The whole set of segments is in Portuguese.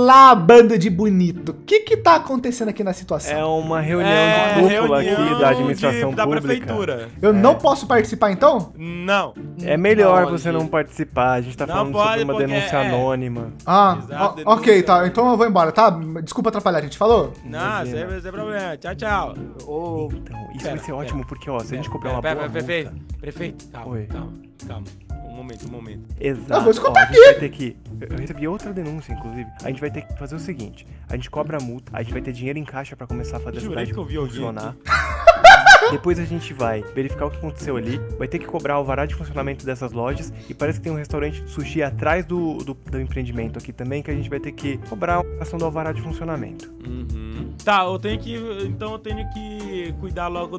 lá, banda de bonito. O que tá acontecendo aqui na situação? É uma reunião de cúpula aqui da administração da pública. prefeitura. Eu não posso participar, então? Não. É melhor você não participar. A gente tá falando sobre uma porque denúncia anônima. Ah, ok, tá. Então eu vou embora, tá? Desculpa atrapalhar, a gente falou? Não, sem problema. Tchau, tchau. Então, isso vai ser ótimo, porque, ó, se a gente cobrar uma boa multa... Prefeito, calma, Oi. calma. Um momento. Exato. Eu vou escutar a gente vai ter que... Eu recebi outra denúncia, inclusive. A gente vai ter que fazer o seguinte. A gente cobra a multa, a gente vai ter dinheiro em caixa pra começar a fazer a cidade funcionar. Depois a gente vai verificar o que aconteceu ali, vai ter que cobrar o alvará de funcionamento dessas lojas e parece que tem um restaurante de sushi atrás do empreendimento aqui também que a gente vai ter que cobrar a ação do alvará de funcionamento. Tá, então eu tenho que cuidar logo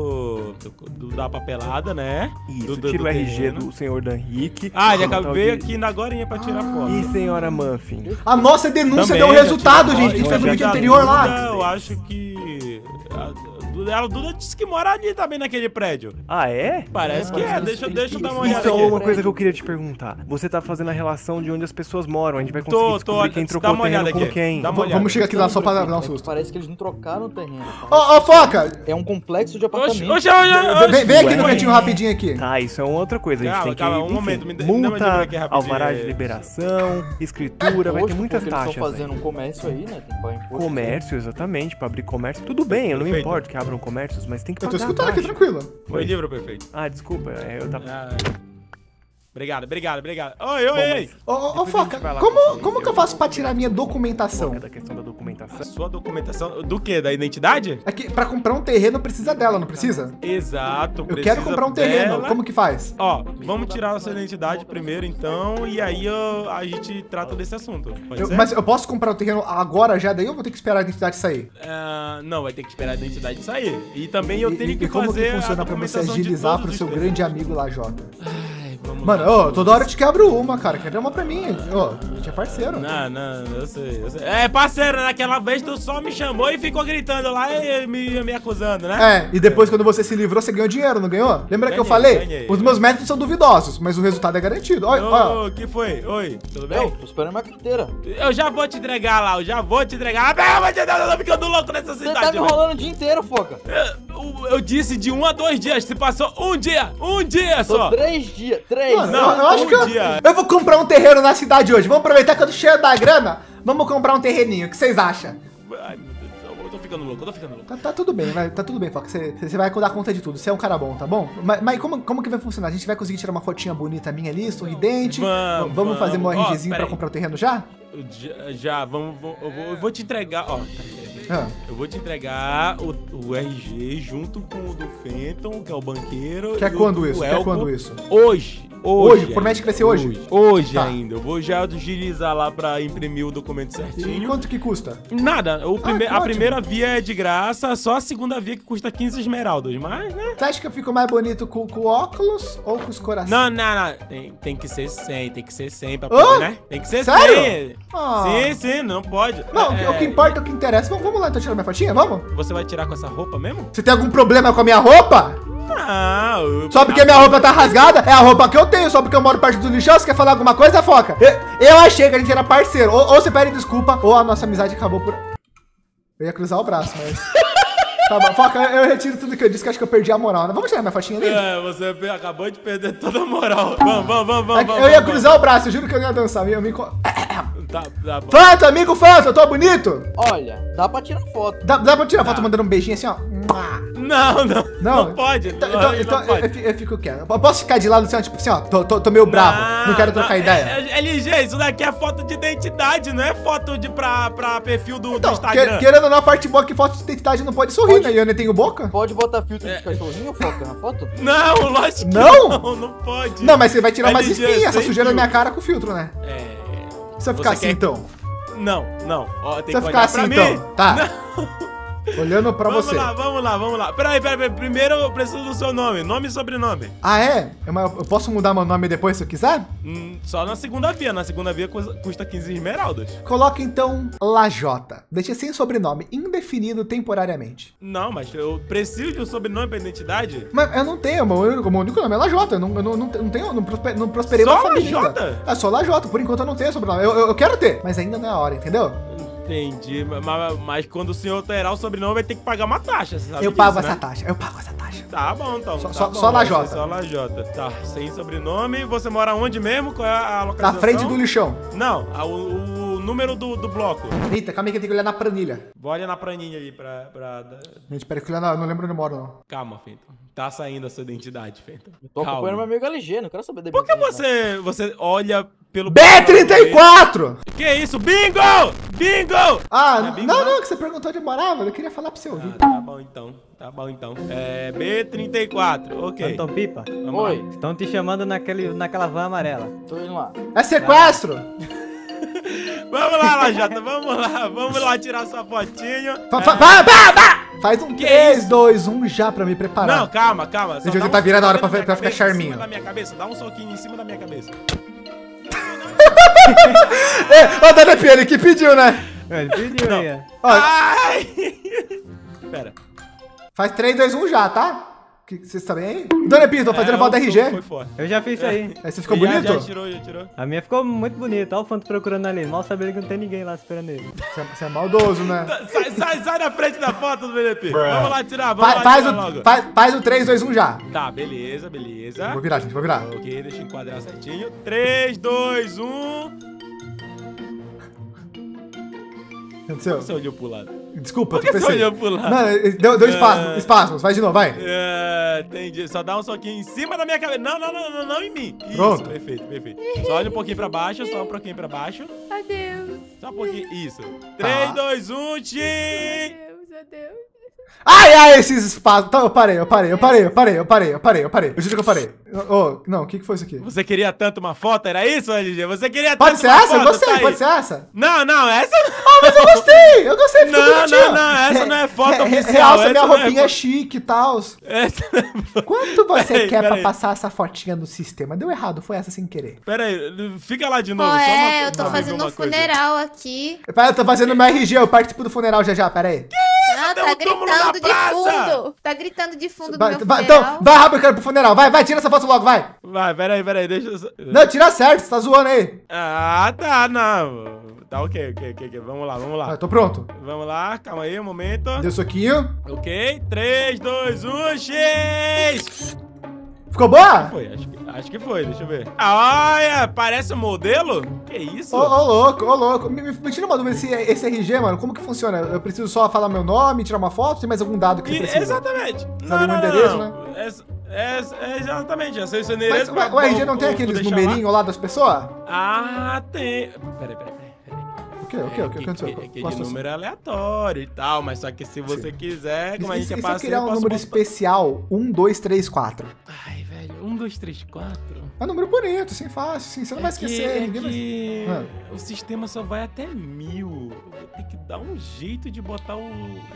da papelada, né? Isso, tira o RG do senhor Dan Henrique. Ah, já veio aqui na agorinha pra tirar foto. E senhora Muffin? A nossa denúncia Também, deu resultado, gente. A gente já fez no vídeo tirou anterior a lá. Duda, eu acho que... A Duda disse que mora ali também naquele prédio. Ah, é? Parece que é. Deixa eu dar uma olhada Isso é aqui. uma coisa que eu queria te perguntar. Você tá fazendo a relação de onde as pessoas moram. A gente vai conseguir descobrir quem trocou o terreno com quem. Vamos chegar aqui lá só pra dar um susto. Parece que eles não trocaram o terreno. Ô, Foca! É um complexo de apartamentos. Vem aqui no cantinho rapidinho aqui. Tá, isso é uma outra coisa. A gente tem que... Calma, um momento. Me dá uma multa, dica aqui rapidinho. alvará de liberação, escritura, vai ter muitas taxas. Eles estão fazendo um comércio aí, né? Tem que pagar imposto. Comércio, exatamente, pra abrir comércio. Tudo bem, eu não me importo que abram comércios, mas tem que Eu pagar tô escutando aqui, taxa. tranquilo. Foi livre, prefeito. Ah, desculpa, eu tava... Obrigado. Oi. Ô, Foca, como que eu faço pra tirar minha documentação? Da questão da documentação. A sua documentação do quê? Da identidade? É que pra comprar um terreno precisa dela, não precisa? Exato. Eu quero comprar um terreno, dela. como que faz? Ó, vamos tirar a sua identidade primeiro, então, e aí a gente trata desse assunto. Pode ser? Mas eu posso comprar o terreno agora já, daí eu vou ter que esperar a identidade sair? Não, vai ter que esperar a identidade sair. E também eu tenho que como fazer que funciona a pra você documentação de agilizar todos pro os seu terrenos. grande amigo lá, Jota? Ai, vamos Mano, lá. toda hora eu te quebro uma, cara. Quebra uma pra mim. A gente é parceiro. Não, eu sei. É, parceiro, naquela vez tu só me chamou e ficou gritando lá e me acusando, né? É, e depois quando você se livrou, você ganhou dinheiro, não ganhou? Lembra que eu Ganhei, falei? ganhei. Os meus métodos são duvidosos, mas o resultado é garantido. Olha, olha. O que foi? Oi, tudo Eu bem? tô esperando minha carteira. Eu já vou te entregar lá, eu tô ficando louco nessa Você cidade. tá me enrolando o dia inteiro, Foca. Eu disse de 1 a 2 dias, se passou um dia só. Tô 3 dias, 3. Mano, Não, eu acho que dia. eu vou comprar um terreno na cidade hoje. Vamos aproveitar que eu tô cheio da grana. Vamos comprar um terreninho. O que vocês acham? Ai, meu Deus do céu, eu tô ficando louco. Tá tudo bem, tá tudo bem, Foca. Você vai dar conta de tudo. Você é um cara bom, tá bom? Mas como que vai funcionar? A gente vai conseguir tirar uma fotinha bonita minha ali, sorridente? Vamos fazer meu RGzinho pra comprar o terreno já? Já, eu vou te entregar, ó. Eu vou te entregar o RG junto com o do Fenton, que é o banqueiro. Quer quando isso? Quer quando isso? Hoje. Hoje? Promete que vai ser hoje? Hoje Tá. ainda. Eu vou já agilizar lá pra imprimir o documento E certinho. quanto que custa? Nada. que A ótimo. primeira via é de graça, só a segunda via que custa 15 esmeraldas. Mas, né? Você acha que eu fico mais bonito com óculos ou com os corações? Não. Tem que ser 100, tem que ser 100 pra poder, né? Tem que ser Sério? 100. Ah. Sim, não pode. Não, o que importa é o que interessa. Vamos lá então tirar minha fotinha, vamos? Você vai tirar com essa roupa mesmo? Você tem algum problema com a minha roupa? Não. Só porque a minha roupa tá rasgada? É a roupa que eu tenho, só porque eu moro perto do lixão. Você quer falar alguma coisa, Foca? Eu achei que a gente era parceiro. Ou você pede desculpa, ou a nossa amizade acabou por... Eu ia cruzar o braço, mas... Tá bom, Foca, eu retiro tudo que eu disse, que acho que eu perdi a moral, né? Vamos tirar minha fotinha ali? Você acabou de perder toda a moral. Vamos. Eu ia cruzar o braço, eu juro que eu ia dançar. Eu me... Tá bom. Fanto, amigo Fanto, eu tô bonito? Olha, dá pra tirar foto. Dá pra tirar foto mandando um beijinho assim, ó? Não pode. Então não pode. eu fico quieto. Eu posso ficar de lado assim, ó, tipo assim, ó, tô meio bravo, não quero trocar ideia. LG, isso daqui é foto de identidade, não é foto pra perfil do Então, Instagram. querendo ou não, a parte boa é que foto de identidade não pode sorrir, né? E eu nem tenho boca. Pode botar filtro de cachorrinho, Foca, na foto? Não, lógico que Não? não pode. Não, mas você vai tirar umas LG, espinhas, essa sem sujeira na minha filtro. cara com filtro, né? Se eu ficar Você assim, quer- então. Não. Ó, tem Se eu que ficar olhar assim, pra mim. então. Tá. Não. Olhando pra você. Vamos lá. Peraí. Primeiro eu preciso do seu nome. Nome e sobrenome. Ah, é? Eu posso mudar meu nome depois se eu quiser? Só na segunda via. Na segunda via custa 15 esmeraldas. Coloca então Lajota. Deixa sem sobrenome, indefinido temporariamente. Não, mas eu preciso de um sobrenome pra identidade. Mas eu não tenho, meu único nome é Lajota. Eu não tenho, não prosperei só uma família. Lajota? É só Lajota, por enquanto eu não tenho sobrenome. Eu quero ter, mas ainda não é a hora, entendeu? Entendi, mas quando o senhor alterar o sobrenome vai ter que pagar uma taxa, você sabe Eu disso, pago né? essa taxa, eu pago essa taxa. Tá bom, então. Só Lajota. Só Lajota. Tá, sem sobrenome. Você mora onde mesmo? Qual é a localização? Na frente do lixão. Não, o número do bloco. Eita, calma aí que eu tenho que olhar na planilha. Vou olhar na planilha aí pra... Gente, peraí que eu não lembro onde eu moro, não. Calma, Fenton. Tá saindo a sua identidade, Fenton. Eu tô acompanhando meu amigo LG, não quero saber da Por que você olha pelo... B34! Que isso? Bingo! Bingo! Ah, é bingo, não, que você perguntou onde eu morava. Eu queria falar pra você ouvir. Tá bom então. É B34, ok. Antão Pipa, Oi, estão te chamando naquela van amarela. tô indo lá. É sequestro! Vamos lá, Lajota, vamos lá tirar sua fotinho. Faz um Que 3, 2, 1 já pra me preparar. Não, calma. Deixa eu tentar virar na hora pra ficar charminho. Em cima da minha cabeça, dá um soquinho em cima da minha cabeça. Ô, Dona Pia, ele que pediu, né? Ele pediu aí, ó. Ai! Pera. Faz 3, 2, 1 já, tá? Vocês sabem aí? Dona Pia, tô fazendo foto da RG. Foi forte. Eu já fiz isso aí. Aí você ficou bonito? Já tirou. A minha ficou muito bonita. Olha o Fanto procurando ali. Mal sabendo que não tem ninguém lá esperando ele. Você é maldoso, né? Sai da frente da foto do BDP. Vamos lá tirar, logo. Faz o 3, 2, 1 já. Tá, beleza. Vou virar, gente, vou virar. Ok, deixa eu enquadrar certinho. 3, 2, 1... O que aconteceu? Você olhou pro lado. Desculpa, Por que você olhou pro lado? Não, deu espasmos. Vai de novo, vai. Entendi. Só dá um soquinho em cima da minha cabeça. Não em mim. Pronto. Isso, perfeito. Só olha um pouquinho pra baixo, Adeus. Só um pouquinho. Isso. 3, 2, 1, tchim! Adeus. Ai, esses espasmos. Então, eu parei. Eu juro que eu parei. Não, o que foi isso aqui? Você queria tanto uma foto? Era isso, LG? Você queria Pode tanto ser uma essa? foto? Eu gostei, Tá aí. pode ser essa? Não, essa Mas eu gostei, ficou bonitinho. não, essa não é foto oficial. Realça minha essa não é roupinha foto. chique e tal. Essa não é foto. Quanto você quer pra aí. passar essa fotinha no sistema? Deu errado, foi essa sem querer. Pera aí, fica lá de novo. Eu tô fazendo um funeral aqui. Pera, eu tô fazendo meu RG, eu participo do funeral já, pera aí. Não, Tem tá um túmulo na gritando de praça. fundo. Tá gritando de fundo do meu Então, funeral. vai rápido, eu quero ir pro funeral. Vai, tira essa foto logo, vai. Vai, pera aí, deixa eu... Não, tira certo, você tá zoando aí. Ah, tá, não. Tá, ok. Vamos lá. Tô pronto. Vamos lá, calma aí, um momento. Deu soquinho. Ok, 3, 2, 1, X! Ficou boa? Foi, acho que foi, deixa eu ver. Olha, parece um modelo? Que isso? Ô, louco. Me tira uma dúvida, esse RG, mano, como que funciona? Eu preciso só falar meu nome, tirar uma foto? Tem mais algum dado que você precisa? Exatamente. Sabe o endereço, né? Exatamente, eu sei o seu Mas endereço. o RG não tem aqueles numerinhos lá das pessoas? Ah, tem. Pera. O que aconteceu? É que de número aleatório e tal, mas só que se você quiser, como a gente é E se eu parceiro, criar um número especial, 1, 2, 3, 4? Ai, velho, 1, 2, 3, 4. É um número bonito, assim, fácil, assim, você não vai esquecer. Ninguém vai... O sistema só vai até 1000. Eu vou ter que dar um jeito de botar o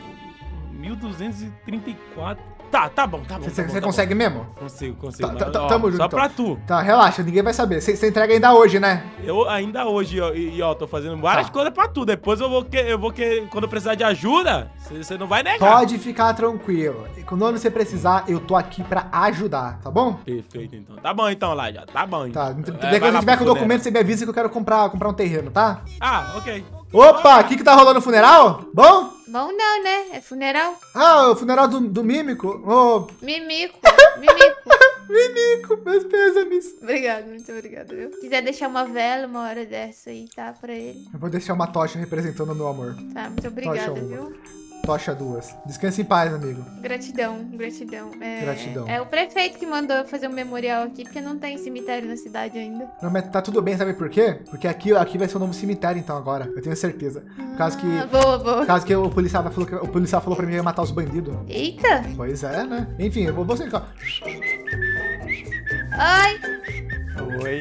1234. Tá bom. Você consegue mesmo? Consigo. Tamo junto. Só pra tu. Tá, relaxa, ninguém vai saber. Você entrega ainda hoje, né? Eu ainda hoje, ó, tô fazendo várias coisas pra tu. Depois eu vou quando eu precisar de ajuda, você não vai negar. Pode ficar tranquilo. E quando você precisar, eu tô aqui pra ajudar, tá bom? Perfeito, então. Tá bom, então, lá já. Tá bom, Tá, então. quando a gente tiver com o documento, você me avisa que eu quero comprar um terreno, tá? Ah, ok. Opa, o que tá rolando no funeral? Bom? Bom não, né? É funeral. Ah, o funeral do Mímico. Ô, Mimico. Mímico, meus pêsames. Obrigado, muito obrigado, viu? Se quiser deixar uma vela uma hora dessa aí, tá? Pra ele. Eu vou deixar uma tocha representando o meu amor. Tá, muito obrigada, uma. viu? Tocha 2. Descanse em paz, amigo. Gratidão. Gratidão. É o prefeito que mandou eu fazer um memorial aqui, porque não tem cemitério na cidade ainda. Não, mas tá tudo bem, sabe por quê? Porque aqui vai ser um novo cemitério, então, agora. Eu tenho certeza. Por causa que... Boa. Por causa que o policial falou pra mim que ia matar os bandidos. Eita! Pois é, né? Enfim, eu vou ser... Ai! Oi.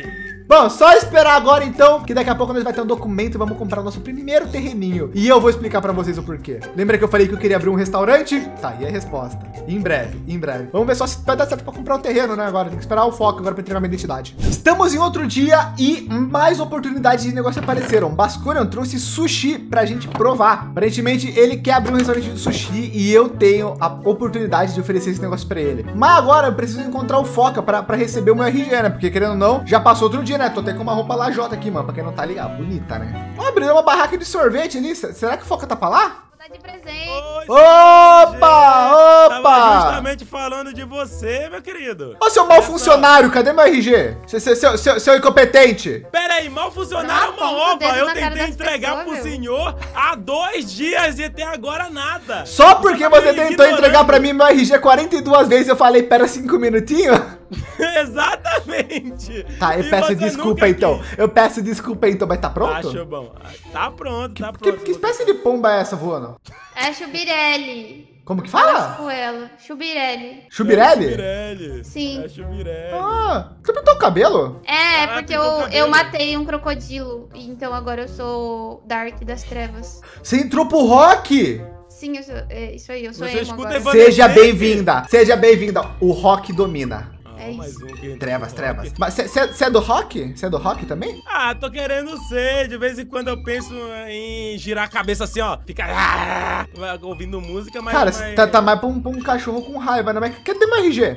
Bom, só esperar agora então, que daqui a pouco nós vai ter um documento e vamos comprar o nosso primeiro terreninho. E eu vou explicar pra vocês o porquê. Lembra que eu falei que eu queria abrir um restaurante? Tá aí a resposta. Em breve, em breve. Vamos ver só se vai dar certo pra comprar o terreno, né? Agora tem que esperar o foco agora pra entregar minha identidade. Estamos em outro dia e mais oportunidades de negócio apareceram. Bascurion trouxe sushi pra gente provar. Aparentemente ele quer abrir um restaurante de sushi e eu tenho a oportunidade de oferecer esse negócio pra ele. Mas agora eu preciso encontrar o Foca pra receber o meu RG, né? Porque querendo ou não, já passou outro dia, né? Tô até com uma roupa lajota aqui, mano. Pra quem não tá ligado, bonita, né? Ó, abriu uma barraca de sorvete ali. Será que o Foca tá pra lá? De presente. Opa! Tava justamente falando de você, meu querido. Ô, seu mau funcionário, cadê meu RG? Seu incompetente. Pera aí, mau funcionário é uma ova. Eu tentei entregar pro senhor há 2 dias e até agora nada. Só porque você tentou entregar pra mim meu RG 42 vezes, eu falei, pera 5 minutinhos? Exatamente. Tá, eu peço desculpa então. Eu peço desculpa então, mas tá pronto? Acho bom. Tá pronto, tá Que pronto. espécie de pomba é essa voando? É Chubirelli. Como que fala? Com ela. Chubirelli. Chubirelli? Chubirelli. Sim. É Chubirelli. Ah, você pintou o cabelo? É, porque eu matei um crocodilo. Então agora eu sou Dark das Trevas. Você entrou pro rock? Sim, isso aí, eu sou Você emo escuta agora. Seja bem-vinda. Seja bem-vinda. O rock domina. É isso. Trevas. Mas você é do rock? Você é do rock também? Ah, tô querendo ser. De vez em quando eu penso em girar a cabeça assim, ó. Ficar ouvindo música, mas... Cara, tá mais pra um cachorro com raiva, né? Mas cadê meu RG?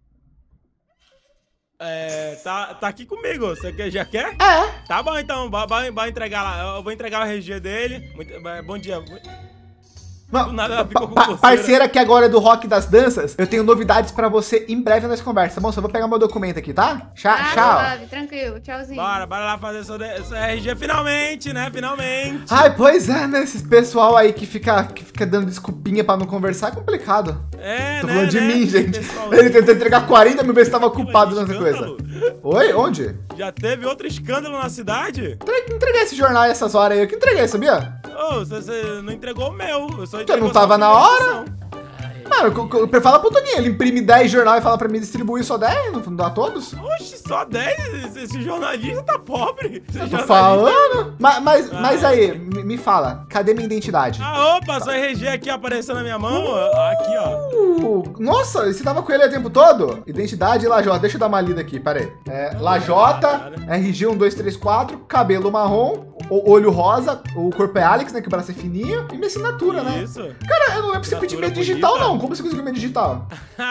Tá aqui comigo. Você já quer? É. Tá bom, então. Vai entregar lá. Eu vou entregar o RG dele. bom dia. Do nada ela ficou com coceira. Parceira que agora é do rock das danças, eu tenho novidades pra você em breve nessa conversa. Bom, só vou pegar meu documento aqui, tá? Tchau. Suave, tranquilo, tchauzinho. Bora lá fazer essa RG finalmente, né? Finalmente. Ai, pois é, né? Esses pessoal aí que fica dando desculpinha pra não conversar é complicado. Tô falando de mim, gente. Ele tentou entregar 40 mil vezes, tava culpado nessa coisa. Oi? Onde? Já teve outro escândalo na cidade? Entreguei esse jornal essas horas aí. Eu que entreguei, sabia? Você não entregou o meu. Você não tava na hora? Mano, fala pro Toninho, ele imprime 10 jornais e fala pra mim distribuir só 10, não dá todos? Oxe, só 10? Esse jornalista tá pobre. Eu tô falando. Mas aí, me fala, cadê minha identidade? Opa, sua RG aqui apareceu na minha mão. Aqui, ó. Nossa, você tava com ele o tempo todo? Identidade Lajota, deixa eu dar uma lida aqui, peraí. Lajota, RG 1234, cabelo marrom, olho rosa, o corpo é Alex, né, que o braço é fininho, e minha assinatura, né? Isso. Cara, eu não lembro se você pedir minha digital, não. Como você conseguiu minha digital?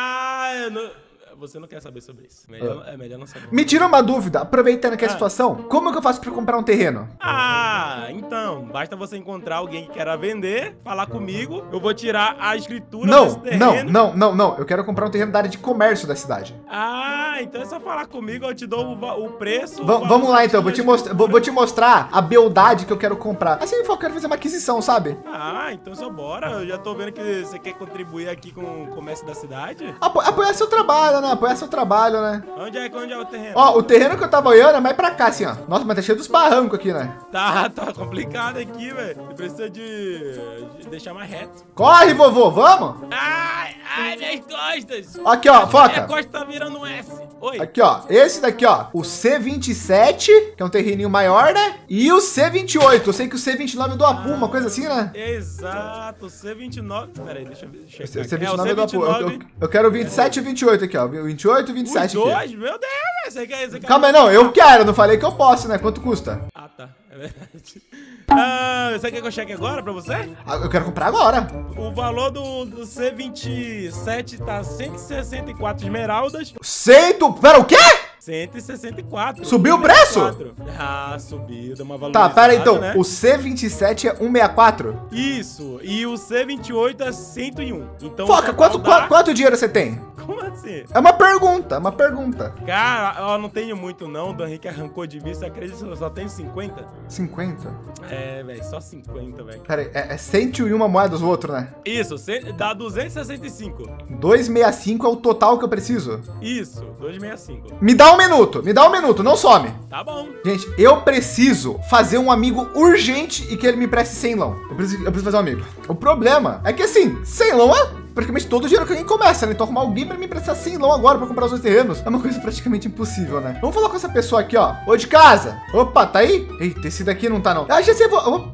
Você não quer saber sobre isso. É melhor não saber. Me tira uma dúvida, aproveitando aqui a situação, como que eu faço pra comprar um terreno? Então, basta você encontrar alguém que queira vender, falar comigo, eu vou tirar a escritura desse terreno. Não, eu quero comprar um terreno da área de comércio da cidade. Então é só falar comigo, eu te dou o preço. Vamos lá então, vou te mostrar a beldade que eu quero comprar. Assim, eu quero fazer uma aquisição, sabe? Então só bora, eu já tô vendo que você quer contribuir aqui com o comércio da cidade. Apoiar seu trabalho, né? Apoiar seu trabalho, né? Onde é o terreno? Ó, o terreno que eu tava olhando é mais pra cá, assim, ó. Nossa, mas tá cheio dos barrancos aqui, né? Tá complicado aqui, velho. Você precisa de deixar mais reto. Corre, vovô, vamos? Ai, minhas costas. Aqui, ó, foca. Minha costa tá virando um S. Oi. Aqui, ó, esse daqui, ó, o C27, que é um terreninho maior, né? E o C28, eu sei que o C29 é do Apu, uma coisa assim, né? Exato, C29. Pera aí, deixa eu checar. C29 é do Apu. Eu quero o 27 e 28 aqui, ó. 28 e 27 Os dois? aqui. Meu Deus, você quer Calma aí, não, eu quero, não falei que eu posso, né? Quanto custa? Tá, é verdade. Você quer que eu cheque agora pra você? Eu quero comprar agora. O valor do C27 tá 164 esmeraldas. Pera, o quê? 164. Subiu o preço? Subiu, deu uma valorizada, Tá, pera aí, então, né? o C27 é 164? Isso, e o C28 é 101. Então, Foca, quanto dinheiro você tem? Como assim? É uma pergunta. Cara, eu não tenho muito não, o Dan Henrique arrancou de vista, acredita que eu só tenho 50? 50? Velho, só 50, velho. Pera aí, é 101 moedas o outro, né? Isso, dá 265. 265 é o total que eu preciso? Isso, 265. Me dá um minuto, não some. Tá bom. Gente, eu preciso fazer um amigo urgente e que ele me preste 100 lão. Eu preciso fazer um amigo. O problema é que assim, 100 lão praticamente todo o dinheiro que alguém começa, né? Então arrumar alguém pra me emprestar 100 lão agora pra comprar os 2 terrenos é uma coisa praticamente impossível, né? Vamos falar com essa pessoa aqui, ó. Ô, de casa. Opa, tá aí? Eita, esse daqui não tá, não. Ah, já sei,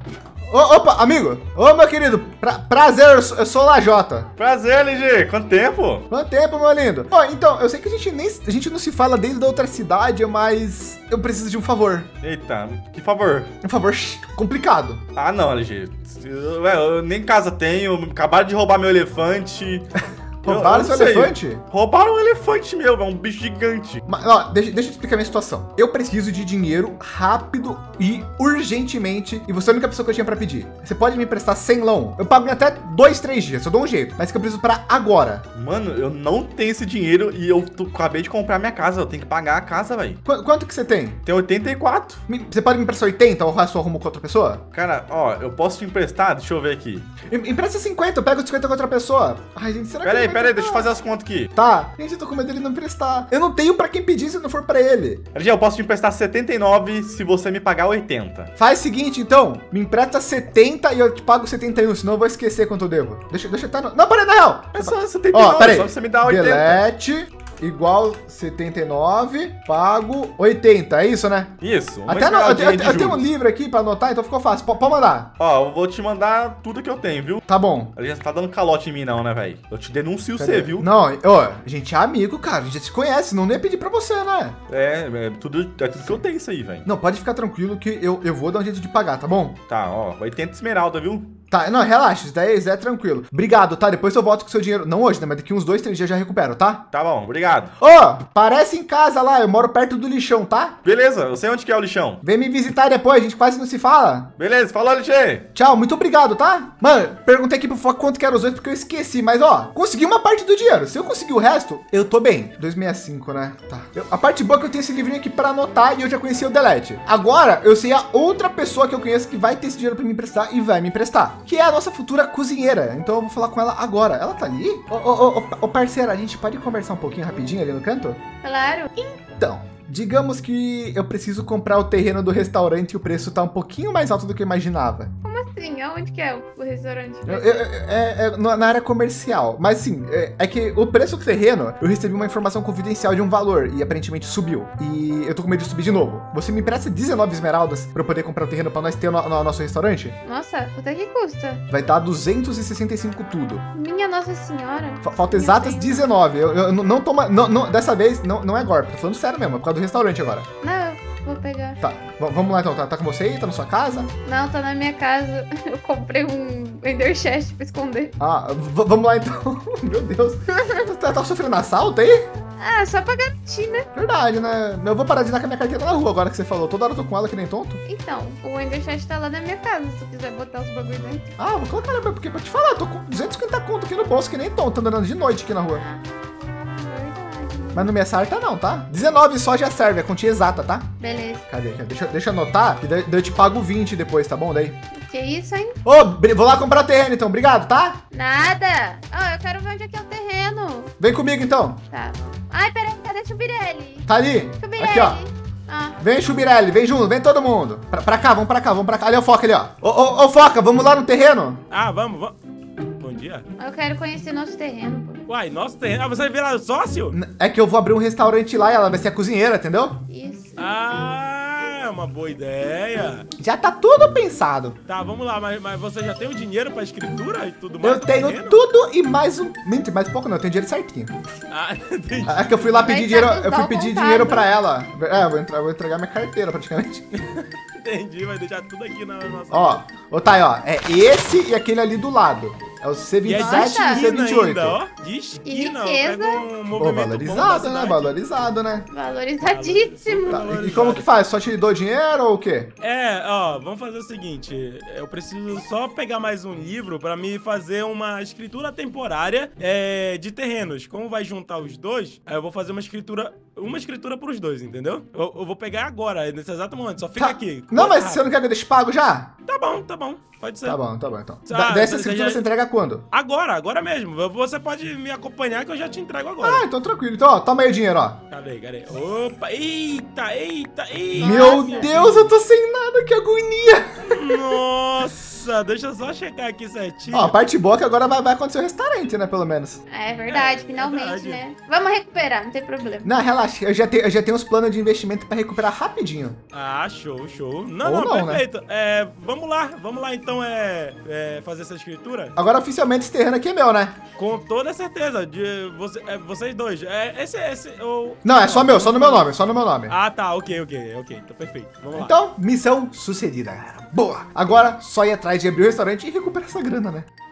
opa, amigo. Ô, meu querido. Prazer, eu sou o Lajota. Prazer, LG. Quanto tempo? Quanto tempo, meu lindo? Ó, então, eu sei que a gente não se fala desde da outra cidade, mas eu preciso de um favor. Eita, que favor? Um favor complicado. Ah, não, LG. Eu nem casa tenho, acabaram de roubar meu elefante. Roubaram seu elefante? Roubaram um elefante meu, é um bicho gigante. Mas, ó, deixa eu explicar a minha situação. Eu preciso de dinheiro rápido e urgentemente, e você é a única pessoa que eu tinha pra pedir. Você pode me emprestar 100 lão? Eu pago em até 2, 3 dias, eu dou um jeito, mas que eu preciso para agora. Mano, eu não tenho esse dinheiro e eu acabei de comprar minha casa, eu tenho que pagar a casa, velho. Quanto que você tem? Tem 84. Você pode me emprestar 80 ou o resto eu arrumo com outra pessoa? Cara, ó, eu posso te emprestar? Deixa eu ver aqui. Empresta 50, eu pego os 50 com outra pessoa. Ai, gente, será que... Pera aí, deixa eu fazer as contas aqui. Tá. Gente, eu tô com medo dele não emprestar. Eu não tenho pra quem pedir se não for pra ele. LG, eu posso te emprestar 79 se você me pagar 80. Faz o seguinte, então. Me empresta 70 e eu te pago 71, senão eu vou esquecer quanto eu devo. Deixa eu estar no... Não, peraí, na real. É só 79, ó, peraí. só você me dá 80. Delete igual 79, pago 80, é isso, né? Isso. Eu tenho um livro aqui pra anotar, então ficou fácil. Pode mandar. Ó, eu vou te mandar tudo que eu tenho, viu? Tá bom. Ali já tá dando calote em mim não, né, velho? Eu te denuncio você, viu? Não, ó, a gente é amigo, cara. A gente já se conhece, não nem ia pedir pra você, né? É tudo que eu tenho isso aí, velho. Não, pode ficar tranquilo que eu vou dar um jeito de pagar, tá bom? Tá, ó, 80 esmeralda, viu? Tá, não, relaxa, isso daí é tranquilo. Obrigado, tá? Depois eu volto com seu dinheiro. Não hoje, né? Mas daqui uns 2, 3 dias eu já recupero, tá? Tá bom, obrigado. Ô, parece em casa lá, eu moro perto do lixão, tá? Beleza, eu sei onde que é o lixão. Vem me visitar depois, a gente quase não se fala. Beleza, falou, LG. Tchau, muito obrigado, tá? Mano, perguntei aqui pro Foca quanto que era os 2 porque eu esqueci, mas ó, consegui uma parte do dinheiro. Se eu conseguir o resto, eu tô bem. 265, né? Tá. A parte boa é que eu tenho esse livrinho aqui pra anotar e eu já conheci o Delete. Agora, eu sei a outra pessoa que eu conheço que vai ter esse dinheiro pra me emprestar e vai me emprestar, que é a nossa futura cozinheira. Então eu vou falar com ela agora. Ela tá ali? Ô, parceira, a gente pode conversar um pouquinho rapidinho ali no canto? Claro. Então, digamos que eu preciso comprar o terreno do restaurante e o preço tá um pouquinho mais alto do que eu imaginava. Como assim? Aonde que é o restaurante? Na área comercial. Mas sim, é que o preço do terreno, eu recebi uma informação confidencial de um valor e aparentemente subiu. E eu tô com medo de subir de novo. Você me empresta 19 esmeraldas pra eu poder comprar o terreno pra nós ter no nosso restaurante? Nossa, quanto é que custa? Vai dar 265 tudo. Minha Nossa Senhora. Falta exatas 19. Eu não toma. Não, dessa vez não é golpe. Tô falando sério mesmo, é por causa do restaurante agora. Não, vou pegar. Tá, vamos lá então. Tá com você aí? Tá na sua casa? Não, tá na minha casa. Eu comprei um Ender Chest pra esconder. Ah, vamos lá então. Meu Deus. Tá sofrendo assalto aí? Ah, só pra garantir, né? Verdade, né? Eu vou parar de dar com a minha carteira na rua agora que você falou. Toda hora eu tô com ela que nem tonto. Então, o Ender Chest tá lá na minha casa, se quiser botar os bagulho dentro. Ah, vou colocar, porque pra te falar, eu tô com 250 conto aqui no bolso que nem tonto, andando de noite aqui na rua. Mas não me acerta não, tá? 19 só já serve, é quantia exata, tá? Beleza. Cadê? Deixa eu anotar, que daí eu te pago 20 depois, tá bom? Daí. Que isso, hein? Ô, vou lá comprar o terreno então, obrigado, tá? Nada. Eu quero ver onde é que é o terreno. Vem comigo então. Tá. Ai, peraí, cadê o Chubirelli? Tá ali. Chubirelli. Aqui, ó. Vem, Chubirelli, vem junto, vem todo mundo. Pra cá, vamos pra cá. Ali é o Foca ali, ó. Ô, Foca, vamos lá no terreno? Ah, vamos. Bom dia. Eu quero conhecer nosso terreno, pô. Uai, nosso terreno? Ah, você vai virar sócio? É que eu vou abrir um restaurante lá e ela vai ser a cozinheira, entendeu? Isso. Ah, é uma boa ideia. Já tá tudo pensado. Tá, vamos lá, mas você já tem o dinheiro pra escritura e tudo mais? Eu tenho tudo e mais um... Mentira, mais pouco não, eu tenho dinheiro certinho. Ah, entendi. É que eu fui lá pedir dinheiro, eu fui pedir dinheiro pra ela. Eu vou entregar minha carteira praticamente. Entendi, vai deixar tudo aqui na nossa... Ó, Thay, ó, é esse e aquele ali do lado. É o C27 e o C28. Ainda, ó, de esquina, ó, pega um movimento valorizado, né? Valorizado, né? Valorizadíssimo. Tá, e como que faz? Só te dou dinheiro ou o quê? Vamos fazer o seguinte. Eu preciso só pegar mais um livro pra me fazer uma escritura temporária de terrenos. Como vai juntar os dois, eu vou fazer uma escritura pros dois, entendeu? Eu vou pegar agora, nesse exato momento. Só fica aqui. Não, mas você não quer que eu deixe pago já? Tá bom. Pode ser. Tá bom, então. Dessa escritura você entrega quando? Agora mesmo. Você pode me acompanhar que eu já te entrego agora. Ah, então tranquilo. Então, ó, toma aí o dinheiro, ó. Cadê? Opa, eita. Meu Deus, eu tô sem nada, que agonia. Nossa. Nossa, deixa eu só checar aqui certinho. Ó, a parte boa é que agora vai acontecer o restaurante, né, pelo menos. É verdade, finalmente, verdade. né? Vamos recuperar, não tem problema. Não, relaxa, eu já tenho uns planos de investimento pra recuperar rapidinho. Ah, show, show. Ou Não, não, perfeito. Vamos lá então, fazer essa escritura? Agora, oficialmente, esse terreno aqui é meu, né? Com toda certeza, vocês dois. Não, é só meu, só no meu nome, só no meu nome. Ah, tá, ok. Então, perfeito. Vamos lá. Então, missão sucedida, galera. Boa! Agora, só ir atrás de abrir o restaurante e recuperar essa grana, né?